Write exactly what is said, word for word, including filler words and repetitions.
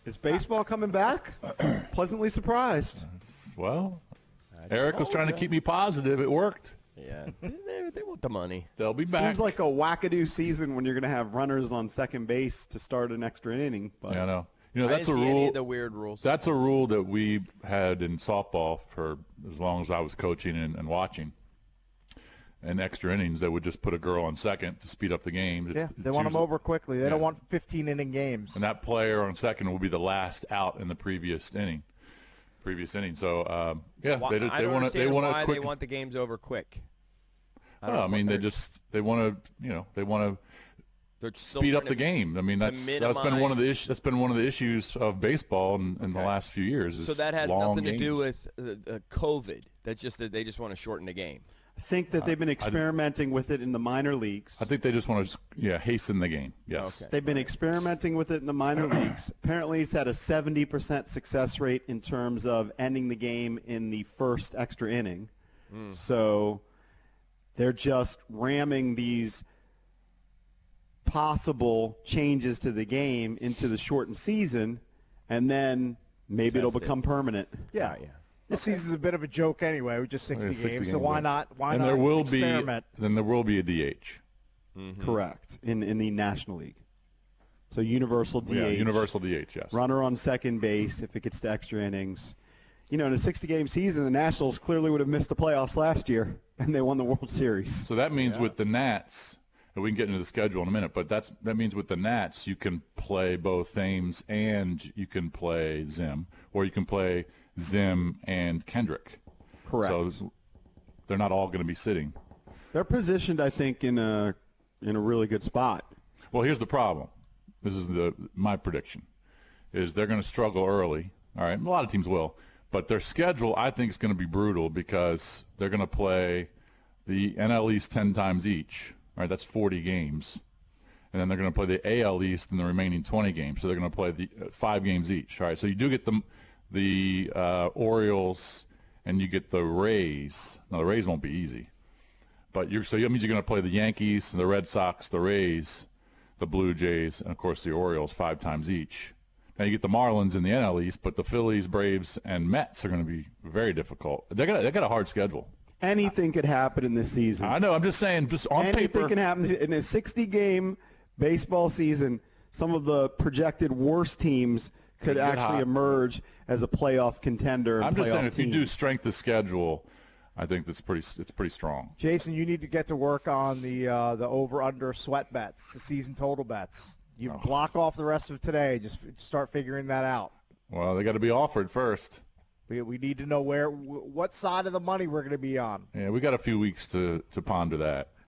Is baseball coming back? Pleasantly surprised. Well, Eric was trying to keep me positive. It worked. Yeah, they, they want the money. They'll be back. Seems like a wackadoo season when you're going to have runners on second base to start an extra inning. But Yeah, I know. You know, I that's a didn't see any rule. of the weird rules. That's a rule that we had in softball for as long as I was coaching and, and watching. And extra innings, they would just put a girl on second to speed up the game. It's, Yeah, they it's want them usually- over quickly. They Yeah. don't want fifteen-inning games. And that player on second will be the last out in the previous inning. Previous inning. So um, yeah, Why, they I they don't want to they understand want why to quick. they want the games over quick. I, don't know, I mean, they just they want to you know they want to They're still speed up trying the to- game. I mean, to that's that's been one of the minimize- issues. That's been one of the issues of baseball in, in the Okay. last few years. Is So that has long nothing to do games. with uh, uh, COVID. That's just that they just want to shorten the game. I think that they've been experimenting with it in the minor leagues. I think they just want to yeah hasten the game. Yes. Okay. They've been experimenting with it in the minor leagues. Apparently, he's had a seventy percent success rate in terms of ending the game in the first extra inning. So they're just ramming these possible changes to the game into the shortened season, and then maybe it'll Test it. become permanent. Yeah, yeah. This season's a bit of a joke anyway. We just sixty, Yeah, sixty games, so games, why yeah. not? Why and not there will experiment? be then there will be a D H. Correct. In in the National League. So universal D H. Yeah, universal D H. Yes. Runner on second base if it gets to extra innings. You know, in a sixty-game season, the Nationals clearly would have missed the playoffs last year, and they won the World Series. So that means with the Nats, and we can get into the schedule in a minute, but that's that means with the Nats you can play both Thames and you can play Zim, or you can play Zim and Kendrick. Correct. So they're not all going to be sitting. They're positioned, I think, in a in a really good spot. Well, here's the problem. This is the my prediction, is they're going to struggle early. All right, a lot of teams will, but their schedule I think is going to be brutal because they're going to play the N L East ten times each. All right, that's forty games, and then they're going to play the A L East in the remaining twenty games. So they're going to play the uh, five games each. All right, so you do get the the uh, Orioles and you get the Rays. Now the Rays won't be easy, but you're so that means you're going to play the Yankees, the Red Sox, the Rays, the Blue Jays, and of course the Orioles five times each. Now you get the Marlins in the N L East, but the Phillies, Braves, and Mets are going to be very difficult. They got they got a hard schedule. Anything could happen in this season. I know. I'm just saying, just on Anything paper. can happen in a sixty-game baseball season. Some of the projected worst teams could Could get actually hot. emerge as a playoff contender. and I'm just playoff saying, if you team. do strength of schedule, I think that's pretty. It's pretty strong. Jason, you need to get to work on the uh, the over-under sweat bets, the season total bets. You Oh. block off the rest of today. Just f- start figuring that out. Well, they got to be offered first. We, we need to know where, w- what side of the money we're going to be on. Yeah, we got a few weeks to to ponder that.